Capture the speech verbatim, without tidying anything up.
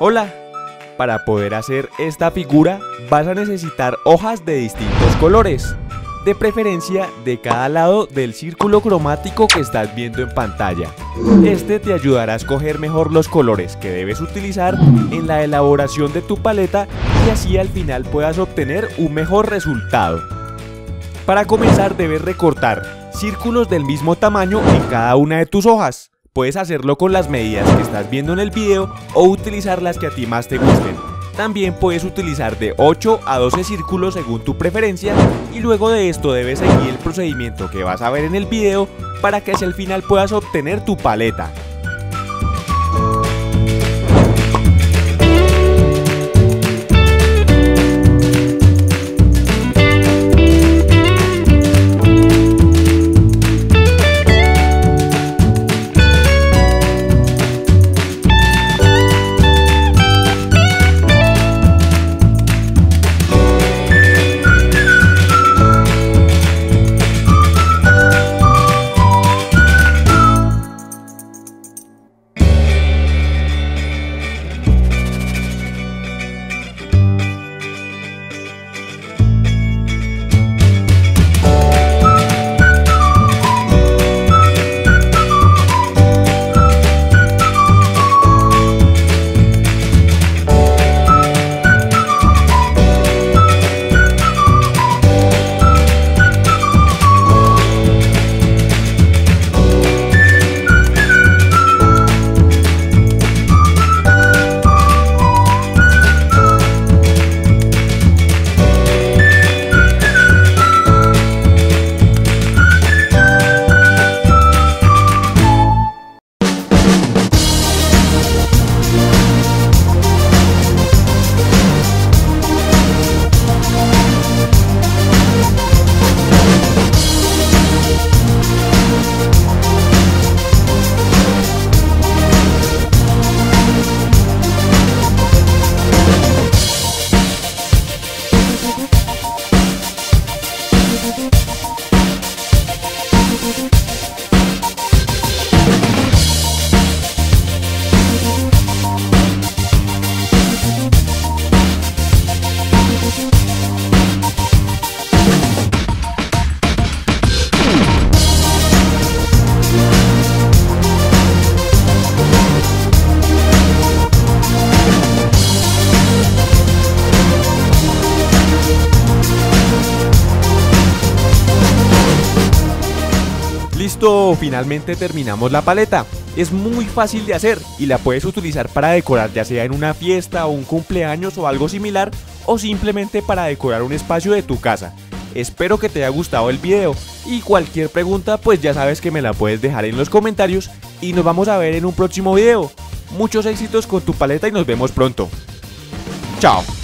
Hola, para poder hacer esta figura vas a necesitar hojas de distintos colores, de preferencia de cada lado del círculo cromático que estás viendo en pantalla. Este te ayudará a escoger mejor los colores que debes utilizar en la elaboración de tu paleta y así al final puedas obtener un mejor resultado. Para comenzar debes recortar círculos del mismo tamaño en cada una de tus hojas. Puedes hacerlo con las medidas que estás viendo en el video o utilizar las que a ti más te gusten. También puedes utilizar de ocho a doce círculos según tu preferencia y luego de esto debes seguir el procedimiento que vas a ver en el video para que hacia el final puedas obtener tu paleta. Listo, finalmente terminamos la paleta. Es muy fácil de hacer y la puedes utilizar para decorar ya sea en una fiesta o un cumpleaños o algo similar o simplemente para decorar un espacio de tu casa. Espero que te haya gustado el video y cualquier pregunta pues ya sabes que me la puedes dejar en los comentarios y nos vamos a ver en un próximo video. Muchos éxitos con tu paleta y nos vemos pronto. Chao.